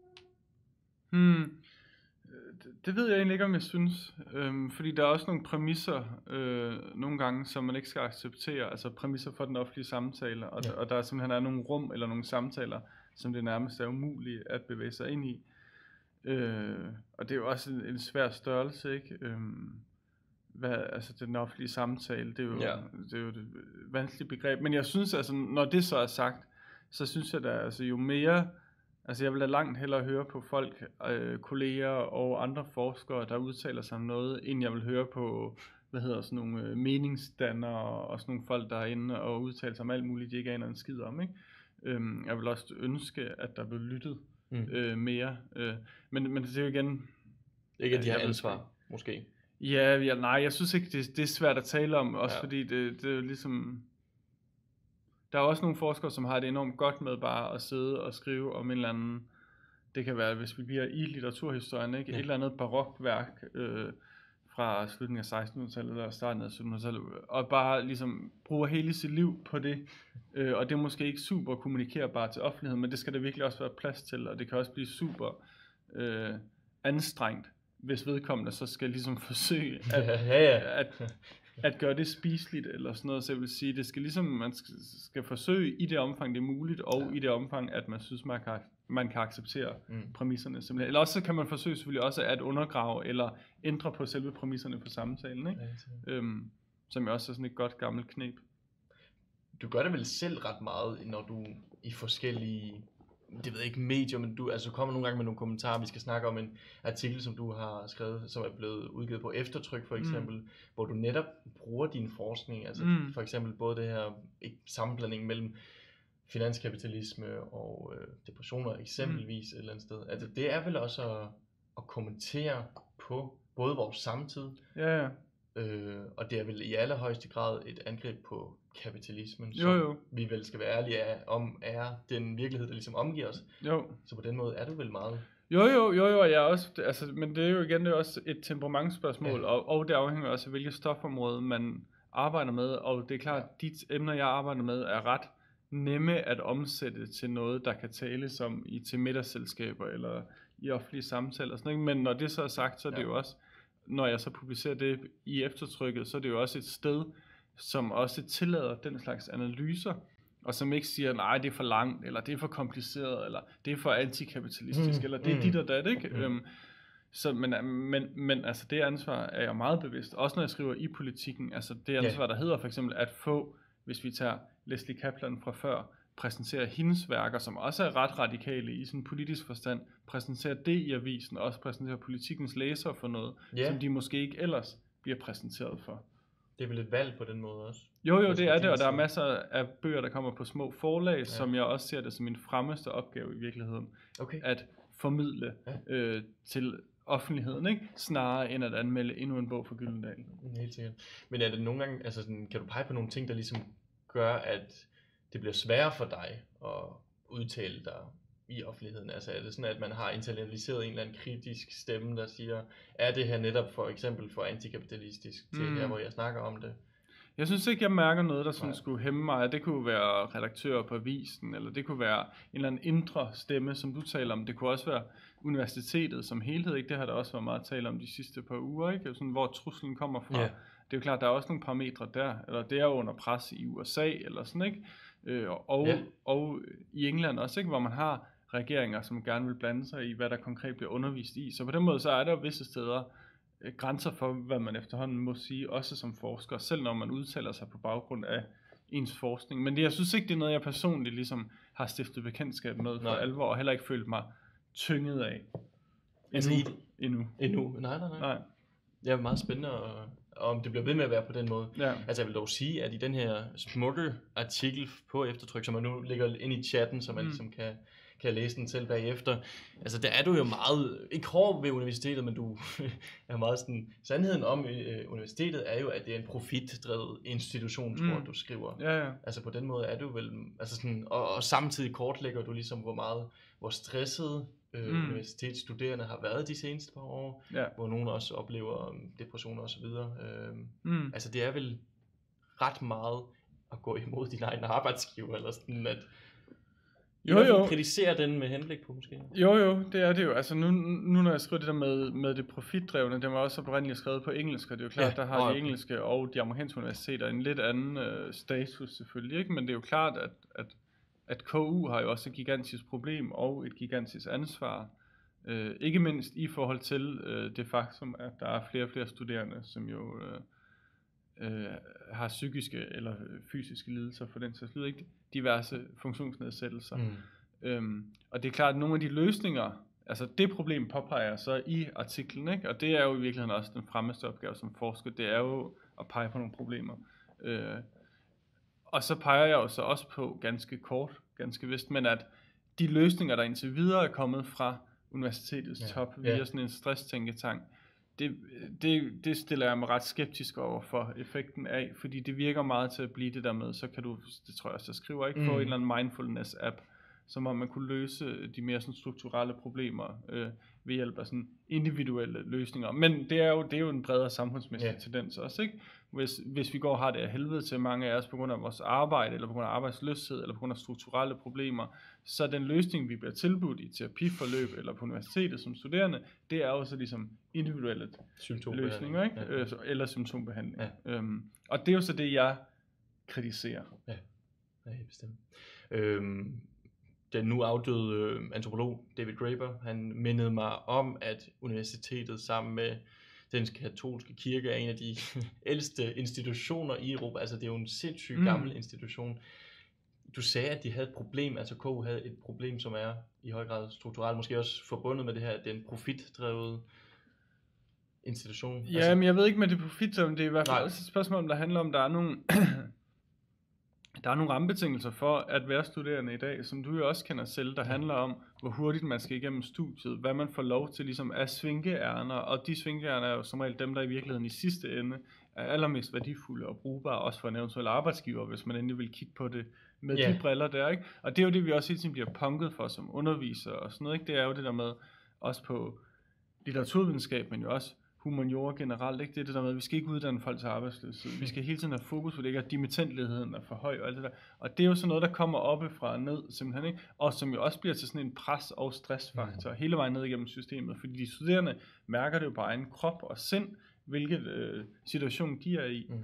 S3: Det ved jeg egentlig ikke, om jeg synes. Fordi der er også nogle præmisser nogle gange, som man ikke skal acceptere. Altså præmisser for den offentlige samtale. Og der simpelthen er nogle rum eller nogle samtaler, som det nærmest er umuligt at bevæge sig ind i. Og det er jo også en svær størrelse, ikke? Altså den offentlige samtale, det er jo et vanskeligt begreb. Men jeg synes altså, når det så er sagt, så synes jeg da altså jo mere, altså jeg vil da langt hellere høre på folk, kolleger og andre forskere, der udtaler sig om noget, end jeg vil høre på, sådan nogle meningsdannere og sådan nogle folk, der er inde og udtaler sig om alt muligt, de ikke aner en skid om, ikke? Jeg vil også ønske, at der blev lyttet mere. Men det er jo igen...
S2: Ikke at de har ansvar, måske.
S3: Ja, nej, jeg synes ikke, det er svært at tale om, også fordi det er ligesom... Der er også nogle forskere, som har det enormt godt med bare at sidde og skrive om en eller anden... Det kan være, hvis vi bliver i litteraturhistorien, ikke? Et eller andet barokværk fra slutningen af 1600-tallet eller starten af 1700-tallet, og bare ligesom bruger hele sit liv på det. Og det er måske ikke super kommunikerbart til offentligheden, men det skal der virkelig også være plads til, og det kan også blive super anstrengt, hvis vedkommende så skal ligesom forsøge at gøre det spiseligt eller sådan noget. Så jeg vil sige, det skal ligesom, man skal forsøge i det omfang det er muligt, og i det omfang, at man synes, man kan acceptere præmisserne simpelthen. Eller også så kan man forsøge selvfølgelig også at undergrave eller ændre på selve præmisserne for samtalen, ikke? Ja, som jo også er sådan et godt gammelt knep.
S2: Du gør det vel selv ret meget, når du i forskellige, det ved jeg ikke, medier, men du kommer nogle gange med nogle kommentarer. Vi skal snakke om en artikel, som du har skrevet, som er blevet udgivet på Eftertryk for eksempel, hvor du netop bruger din forskning, altså for eksempel både det her sammenblanding mellem finanskapitalisme og depressioner eksempelvis et eller andet sted. Altså det er vel også at kommentere på både vores samtid, og det er vel i allerhøjeste grad et angreb på kapitalismen, som vi vel skal være ærlige om, er den virkelighed, der ligesom omgiver os. Så på den måde er du vel meget...
S3: Jo, jeg er også, altså, men det er jo igen det er også et temperamentsspørgsmål, og det afhænger også af, hvilket stofområde man arbejder med, og det er klart, at de emner, jeg arbejder med, er ret nemme at omsætte til noget, der kan tales om til middagsselskaber, eller i offentlige samtaler og sådan noget. Men når det så er sagt, så er det jo også, når jeg så publicerer det i Eftertrykket, så er det jo også et sted, som også tillader den slags analyser, og som ikke siger, nej, det er for langt, eller det er for kompliceret, eller det er for antikapitalistisk, eller det er dit og dat, ikke? Så, men altså det ansvar er jeg meget bevidst, også når jeg skriver i politikken, altså det ansvar, der hedder for eksempel at få, hvis vi tager Leslie Kaplan fra før, præsenterer hendes værker, som også er ret radikale i sådan politisk forstand, præsenterer det i avisen, og også præsenterer politikens læsere for noget, som de måske ikke ellers bliver præsenteret for.
S2: Det er vel et valg på den måde også?
S3: Jo, det er det, og der er masser af bøger, der kommer på små forlag, som jeg også ser det som min fremmeste opgave i virkeligheden, at formidle til offentligheden, ikke? Snarere end at anmelde endnu en bog for Gyldendal.
S2: Helt sikkert. Men er det nogle gange, altså sådan, kan du pege på nogle ting, der ligesom gør, at det bliver sværere for dig at udtale dig i offentligheden? Altså er det sådan, at man har internaliseret en eller anden kritisk stemme, der siger, er det her netop for eksempel for antikapitalistisk til her, hvor jeg snakker om det?
S3: Jeg synes ikke, jeg mærker noget, der sådan skulle hæmme mig. Det kunne være redaktør på avisen, eller det kunne være en eller anden indre stemme, som du taler om. Det kunne også være universitetet som helhed, ikke? Det har der også været meget at tale om de sidste par uger, ikke? Sådan, hvor truslen kommer fra. Det er jo klart, der er også nogle parametre der, eller det er jo under pres i USA, eller sådan, ikke? Og i England også, ikke? Hvor man har regeringer, som gerne vil blande sig i, hvad der konkret bliver undervist i. Så på den måde, så er der visse steder grænser for, hvad man efterhånden må sige, også som forsker, selv når man udtaler sig på baggrund af ens forskning. Men jeg synes ikke, det er noget, jeg personligt ligesom har stiftet bekendtskab med for alvor, og heller ikke følt mig tynget af. Endnu.
S2: Nej. Det er meget spændende, og om det bliver ved med at være på den måde. Altså jeg vil dog sige, at i den her smukke artikel på Eftertryk, som man nu lægger ind i chatten, så man ligesom kan læse den selv bagefter. Altså der er du jo meget, ikke hård ved universitetet, men du er meget sådan, sandheden om universitetet er jo, at det er en profitdrevet institution, tror du skriver. Altså på den måde er du vel, altså sådan, og samtidig kortlægger du ligesom, hvor stressede universitetsstuderende har været de seneste par år, hvor nogen også oplever depressioner og så videre. Altså det er vel ret meget at gå imod din egen arbejdsgiver, eller sådan at jo. Kritisere den med henblik på måske.
S3: Jo, det er det jo. Altså nu når jeg skriver det der med det profitdrevne, det var også oprindeligt skrevet på engelsk, og det er jo klart, der har de engelske og de amerikanske universiteter en lidt anden status selvfølgelig, ikke? Men det er jo klart, at KU har jo også et gigantisk problem og et gigantisk ansvar, ikke mindst i forhold til det faktum, at der er flere og flere studerende, som jo har psykiske eller fysiske lidelser for den sags skyld, ikke? Diverse funktionsnedsættelser. Og det er klart, at nogle af de løsninger, altså det problem påpeger jeg så i artiklen, ikke? Og det er jo i virkeligheden også den fremmeste opgave som forsker, det er jo at pege på nogle problemer. Og så peger jeg jo så også på, ganske vist, men at de løsninger, der indtil videre er kommet fra universitetets top via sådan en stresstænketank, det stiller jeg mig ret skeptisk over for effekten af, fordi det virker meget til at blive det der med, så kan du, det tror jeg også, jeg skriver, ikke, få en eller anden mindfulness-app, som om man kunne løse de mere sådan strukturelle problemer ved hjælp af sådan individuelle løsninger. Men det er jo en bredere samfundsmæssig tendens også, ikke? Hvis vi går og har det af helvede til mange af os på grund af vores arbejde, eller på grund af arbejdsløshed, eller på grund af strukturelle problemer, så den løsning, vi bliver tilbudt i terapiforløb eller på universitetet som studerende, det er jo så ligesom individuelle løsninger, ikke? Eller symptombehandling. Og det er jo så det, jeg kritiserer.
S2: Ja, helt bestemt. den nu afdøde antropolog David Graeber, han mindede mig om, at universitetet sammen med den katolske kirke er en af de ældste institutioner i Europa. Altså det er jo en sindssygt gammel institution. Du sagde, at de havde et problem, altså KU havde et problem, som er i høj grad strukturelt, måske også forbundet med det her, at det er en profitdrevet institution.
S3: Ja, men jeg ved ikke med det profitdrevet, det er i hvert fald også et spørgsmål, der handler om, der er nogle... Der er nogle rammebetingelser for at være studerende i dag, som du jo også kender selv, der handler om, hvor hurtigt man skal igennem studiet, hvad man får lov til ligesom af svinkeærner, og de svinkeærner er jo som regel dem, der i virkeligheden i sidste ende er allermest værdifulde og brugbare, også for en eventuel arbejdsgiver, hvis man endelig vil kigge på det med de briller der, ikke? Og det er jo det, vi også hele tiden bliver punket for som undervisere og sådan noget, ikke? Det er jo det der med, også på litteraturvidenskab, men jo også humaniora generelt, ikke? Det er det der med, at vi skal ikke uddanne folk til arbejdsløshed. Vi skal hele tiden have fokus på det, ikke? At dimittentligheden er for høj og alt det der. Og det er jo sådan noget, der kommer oppefra og ned, simpelthen, ikke? Og som jo også bliver til sådan en pres- og stressfaktor hele vejen ned igennem systemet. Fordi de studerende mærker det jo på egen krop og sind, hvilket situation de er i.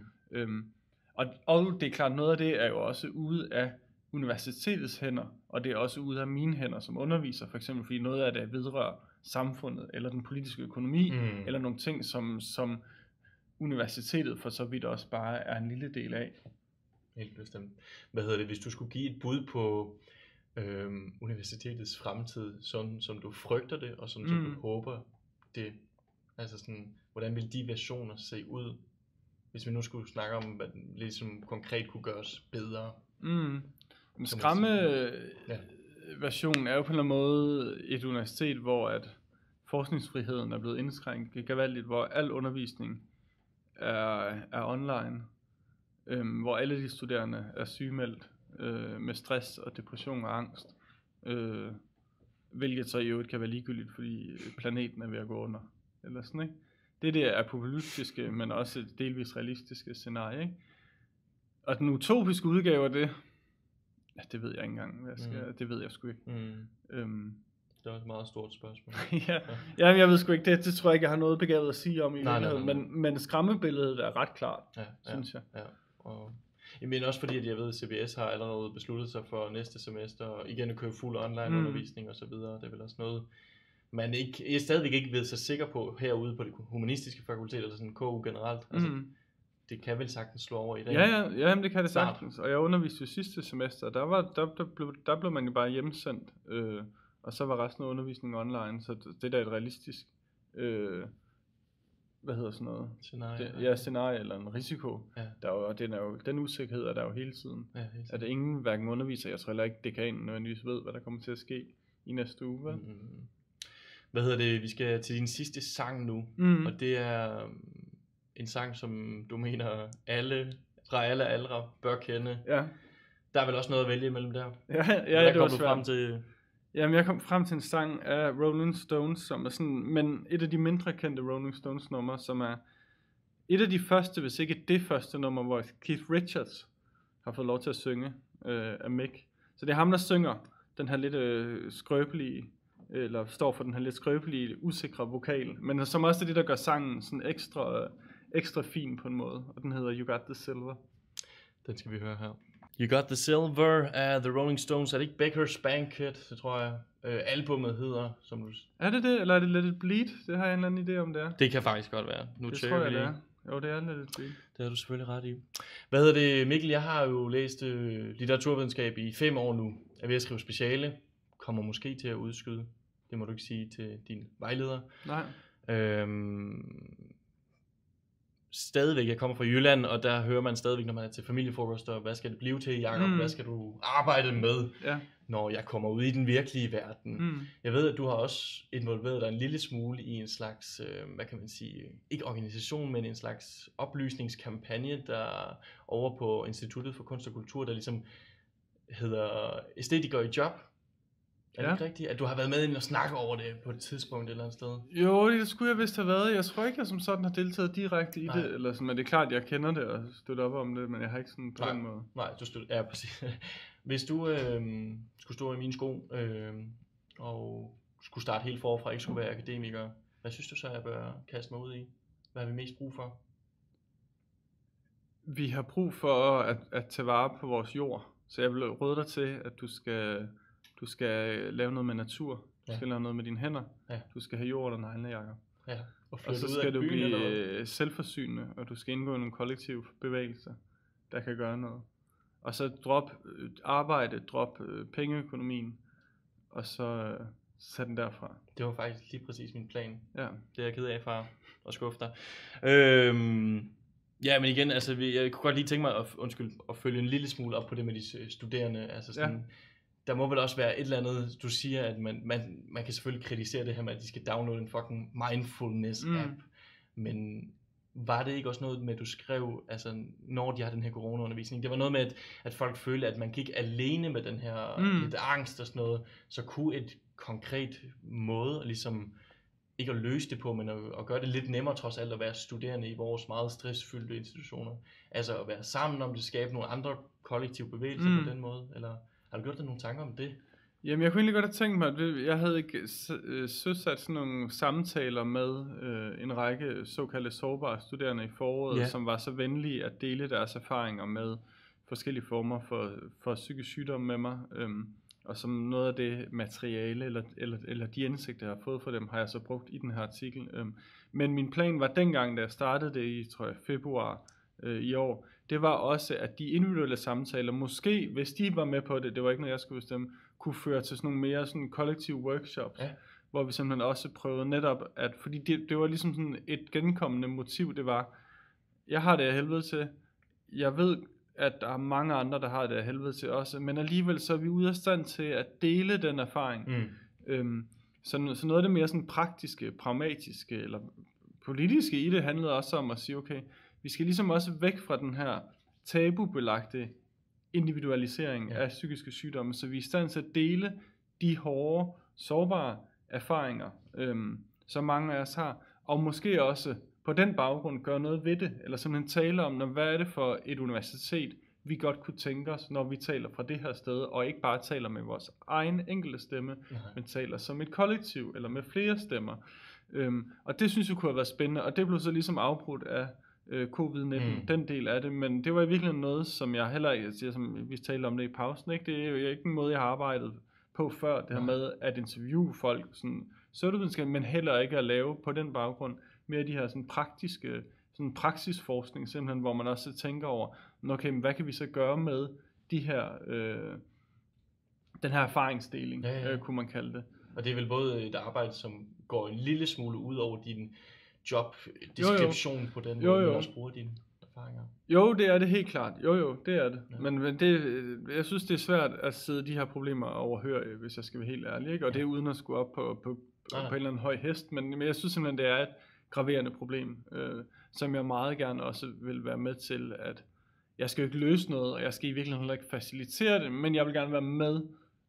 S3: Og det er klart, noget af det er jo også ude af universitetets hænder, og det er også ude af mine hænder som underviser, for eksempel, fordi noget af det vedrører samfundet, eller den politiske økonomi, eller nogle ting, som universitetet for så vidt også bare er en lille del af.
S2: Helt bestemt. Hvad hedder det, hvis du skulle give et bud på universitetets fremtid, sådan som du frygter det, og sådan som du håber det, altså sådan, hvordan vil de versioner se ud, hvis vi nu skulle snakke om, hvad den ligesom konkret kunne gøres bedre?
S3: En skræmme version er jo på en eller anden måde et universitet, hvor at forskningsfriheden er blevet indskrænket gevaldigt, hvor al undervisning er online, hvor alle de studerende er sygemeldt med stress og depression og angst, hvilket så i øvrigt kan være ligegyldigt, fordi planeten er ved at gå under, eller sådan, ikke? Det er populistiske, men også delvis realistiske scenarie, ikke? Og den utopiske udgave af det, ja, det ved jeg ikke engang, hvad jeg skal, det ved jeg sgu ikke.
S2: Det er et meget stort spørgsmål.
S3: ja, jeg ved sgu ikke, det tror jeg ikke, jeg har noget begavet at sige om i virkeligheden, men skræmmebilledet er ret klart, synes jeg. Ja. Og
S2: jeg mener også fordi, at jeg ved, at CBS har allerede besluttet sig for næste semester, og igen at køre fuld online undervisning og så videre. Det er vel også noget, man ikke, stadigvæk ikke ved sig sikker på herude på det humanistiske fakultet, eller sådan KU generelt. Altså, det kan vel sagtens slå over i dag.
S3: Ja, det kan det sagtens. Og jeg underviste jo sidste semester, der blev man jo bare hjemsendt, og så var resten af undervisningen online, så det der er et realistisk, hvad hedder sådan noget? Scenarie eller en risiko. Ja. Der er jo, den usikkerhed er der jo hele tiden. Ja, at ingen hverken underviser, jeg tror heller ikke dekanen nødvendigvis ved, hvad der kommer til at ske i næste uge, vel?
S2: Hvad hedder det? Vi skal til din sidste sang nu, og det er en sang, som du mener alle fra alle aldre bør kende. Ja. Der er vel også noget at vælge imellem der.
S3: Ja, det var svært. Frem til... Jamen, jeg kom frem til en sang af Rolling Stones, som er sådan, men et af de mindre kendte Rolling Stones numre, som er et af de første, hvis ikke det første nummer, hvor Keith Richards har fået lov til at synge af Mick. Så det er ham, der synger den her lidt skrøbelige, eller står for den her lidt skrøbelige, usikre vokal, men som også er det, der gør sangen sådan ekstra fin på en måde, og den hedder You Got The Silver.
S2: Den skal vi høre her. You Got The Silver af The Rolling Stones. Er det ikke Beggars Banquet, det tror jeg, albumet hedder, som du...
S3: Er det, eller er det Let It Bleed? Det har jeg en eller anden idé om, det er.
S2: Det kan faktisk godt være. Nu
S3: det tror jeg, det er. Jo, det er Let It Bleed.
S2: Det har du selvfølgelig ret i. Hvad hedder det, Mikkel? Jeg har jo læst litteraturvidenskab i 5 år nu. Jeg er ved at skrive speciale. Kommer måske til at udskyde. Det må du ikke sige til din vejleder.
S3: Nej.
S2: Stadigvæk, jeg kommer fra Jylland, og der hører man stadigvæk, når man er til familiefrokoster, hvad skal det blive til, Jacob? Hvad skal du arbejde med, når jeg kommer ud i den virkelige verden? Jeg ved, at du har også involveret dig en lille smule i en slags, hvad kan man sige, ikke organisation, men en slags oplysningskampagne, der over på Instituttet for Kunst og Kultur, der ligesom hedder Æstetikere i Job. Er det ikke rigtigt, at du har været med ind og snakke over det på et tidspunkt et eller andet sted?
S3: Jo, det skulle jeg vist have været. Jeg tror ikke, jeg som sådan har deltaget direkte i det. Eller sådan, men det er klart, jeg kender det og støtter op om det, men jeg har ikke sådan på den måde.
S2: Nej, du støtter, ja, præcis. Hvis du skulle stå i mine sko og skulle starte helt forfra, ikke skulle være akademiker, hvad synes du så, jeg bør kaste mig ud i? Hvad har vi mest brug for?
S3: Vi har brug for at tage vare på vores jord. Så jeg vil råde dig til, at du Du skal lave noget med natur. Du skal lave noget med dine hænder.
S2: Ja.
S3: Du skal have jord og negle, Jakob.
S2: Ja.
S3: Og så skal du blive selvforsynende, og du skal indgå i nogle kollektive bevægelser, der kan gøre noget. Og så drop arbejde, drop pengeøkonomien, og så sæt den derfra.
S2: Det var faktisk lige præcis min plan.
S3: Ja.
S2: Det er jeg ked af, far, at skuffe dig. Ja, men igen, altså, jeg kunne godt lige tænke mig at følge en lille smule op på det med de studerende. Altså sådan, der må vel også være et eller andet, du siger, at man kan selvfølgelig kritisere det her med, at de skal downloade en fucking mindfulness-app. Men var det ikke også noget med, at du skrev, altså når de har den her corona-undervisning, det var noget med, at folk følte, at man gik alene med den her lidt angst og sådan noget, så kunne et konkret måde ligesom ikke at løse det på, men at gøre det lidt nemmere trods alt at være studerende i vores meget stressfyldte institutioner. Altså at være sammen om det, skabe nogle andre kollektive bevægelser på den måde, eller har du gjort dig nogle tanker om det?
S3: Jamen jeg kunne egentlig godt have tænkt mig, at jeg havde ikke søsat sådan nogle samtaler med en række såkaldte sårbare studerende i foråret, som var så venlige at dele deres erfaringer med forskellige former for psykisk sygdom med mig. Og som noget af det materiale eller de indsigter, jeg har fået fra dem, har jeg så brugt i den her artikel. Men min plan var dengang, da jeg startede det i, tror jeg, februar i år, det var også, at de individuelle samtaler, måske hvis de var med på det, det var ikke noget, jeg skulle bestemme, kunne føre til sådan nogle mere sådan kollektive workshops, hvor vi simpelthen også prøvede netop, at, fordi det var ligesom sådan et genkommende motiv, det var, jeg har det af helvede til, jeg ved, at der er mange andre, der har det af helvede til også, men alligevel så er vi ude af stand til at dele den erfaring. Så noget af det mere sådan praktiske, pragmatiske eller politiske i det handlede også om at sige, okay, vi skal ligesom også væk fra den her tabubelagte individualisering af psykiske sygdomme, så vi er i stand til at dele de hårde, sårbare erfaringer, som mange af os har, og måske også på den baggrund gøre noget ved det, eller simpelthen tale om, hvad er det for et universitet, vi godt kunne tænke os, når vi taler fra det her sted, og ikke bare taler med vores egen enkelte stemme, men taler som et kollektiv, eller med flere stemmer. Og det synes jeg kunne have været spændende, og det blev så ligesom afbrudt af covid-19, den del af det, men det var i virkeligheden noget, som jeg heller ikke, som vi talte om det i pausen, ikke? Det er jo ikke en måde, jeg har arbejdet på før, det her med at interviewe folk, sådan pseudovidenskab, men heller ikke at lave på den baggrund mere de her sådan praktiske, sådan praksisforskning simpelthen, hvor man også tænker over, okay, hvad kan vi så gøre med de her, den her erfaringsdeling, kunne man kalde det.
S2: Og det er vel både et arbejde, som går en lille smule ud over din jobdeskription på den måde, man også bruger dine erfaringer.
S3: Jo, det er det helt klart. Jo, det er det. Ja. Men det, jeg synes, det er svært at sidde de her problemer overhøre, hvis jeg skal være helt ærlig, ikke? Og det er uden at skulle op på en eller anden høj hest, men jeg synes simpelthen, det er et graverende problem, som jeg meget gerne også vil være med til, at jeg skal jo ikke løse noget, og jeg skal i virkeligheden heller ikke facilitere det, men jeg vil gerne være med,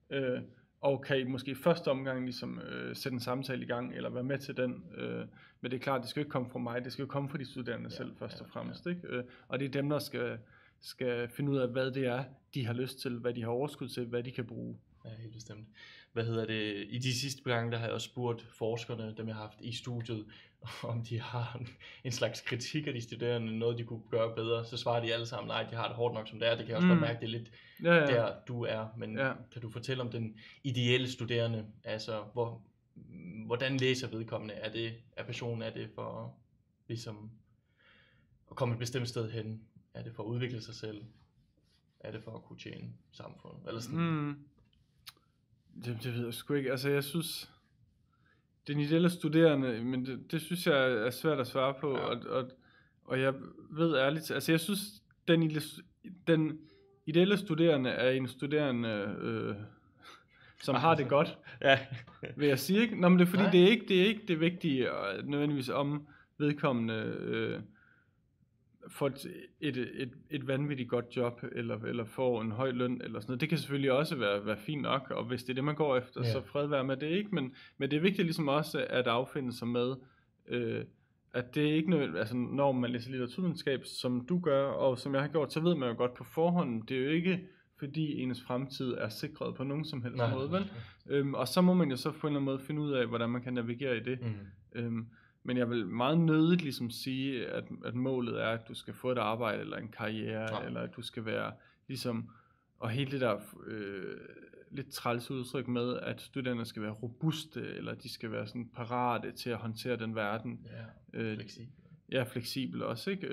S3: og kan måske i første omgang ligesom sætte en samtale i gang, eller være med til den, men det er klart, det skal jo ikke komme fra mig, det skal jo komme fra de studerende selv først og fremmest, ikke? Og det er dem, der skal finde ud af, hvad det er, de har lyst til, hvad de har overskud til, hvad de kan bruge.
S2: Ja, helt bestemt. Hvad hedder det? I de sidste gange, der har jeg også spurgt forskerne, dem jeg har haft i studiet, om de har en slags kritik af de studerende, noget de kunne gøre bedre. Så svarer de alle sammen, nej, de har det hårdt nok som det er. Det kan jeg også godt mærke, det er lidt der du er. Men kan du fortælle om den ideelle studerende? Altså, hvordan læser vedkommende? Er personen, er det for ligesom at komme et bestemt sted hen? Er det for at udvikle sig selv? Er det for at kunne tjene samfundet? Eller sådan?
S3: Det ved jeg sgu ikke. Altså jeg synes, den ideelle studerende, men det synes jeg er svært at svare på, og jeg ved ærligt, altså jeg synes, den ideelle studerende er en studerende, som har det godt, vil jeg sige, ikke? Nå, men det er fordi, det er ikke det vigtige, nødvendigvis om vedkommende får et vanvittigt godt job, eller får en høj løn, eller sådan noget. Det kan selvfølgelig også være fint nok, og hvis det er det, man går efter, så fred være med det, ikke? Men det er vigtigt ligesom også at affinde sig med, at det er ikke noget, altså når man læser litteraturvidenskab, som du gør, og som jeg har gjort, så ved man jo godt på forhånd, det er jo ikke fordi ens fremtid er sikret på nogen som helst måde, vel? Og så må man jo så på en eller anden måde finde ud af, hvordan man kan navigere i det. Men jeg vil meget nødigt ligesom sige, at målet er, at du skal få et arbejde eller en karriere, eller at du skal være ligesom, og hele det der lidt træls udtryk med, at studerende skal være robuste, eller de skal være sådan parate til at håndtere den verden.
S2: Ja, fleksibel.
S3: Ja, fleksibel også, ikke?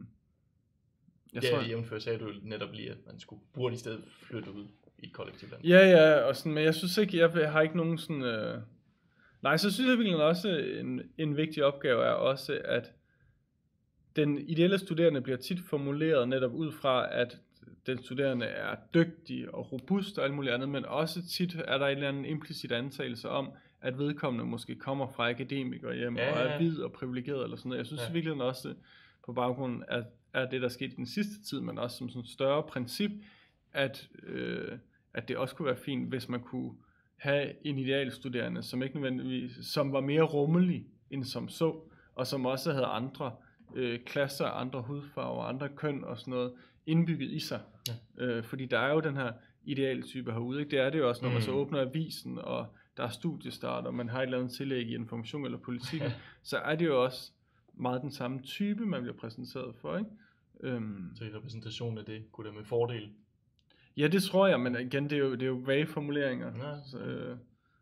S2: Jævnfør sagde du netop lige, at man burde i stedet flytte ud i et kollektivt land.
S3: Ja, og sådan, men jeg synes ikke, jeg har ikke nogen sådan... Nej, så synes jeg virkelig også, en vigtig opgave er også, at den ideelle studerende bliver tit formuleret netop ud fra, at den studerende er dygtig og robust og alt muligt andet, men også tit er der en eller anden implicit antagelse om, at vedkommende måske kommer fra akademikere hjem og er hvid og privilegeret eller sådan noget. Jeg synes virkelig også, på baggrund af det, der skete i den sidste tid, men også som sådan et større princip, at det også kunne være fint, hvis man kunne have en idealstuderende, som ikke nødvendigvis, som var mere rummelig end som så, og som også havde andre klasser, andre hudfarver, andre køn og sådan noget indbygget i sig. Fordi der er jo den her idealtype herude, ikke? Det er det jo også, når man så åbner avisen, og der er studiestart, og man har et eller andet tillæg i information eller politik, så er det jo også meget den samme type, man bliver præsenteret for, ikke?
S2: Så i repræsentation af det kunne det med fordel?
S3: Ja, det tror jeg, men igen, det er jo vage formuleringer.
S2: Ja.
S3: Så,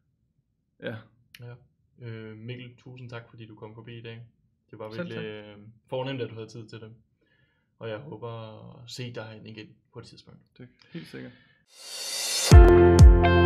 S2: Mikkel, tusind tak, fordi du kom forbi i dag. Det var virkelig fornemt, at du havde tid til det. Og jeg håber at se dig igen på et tidspunkt.
S3: Det er helt sikkert.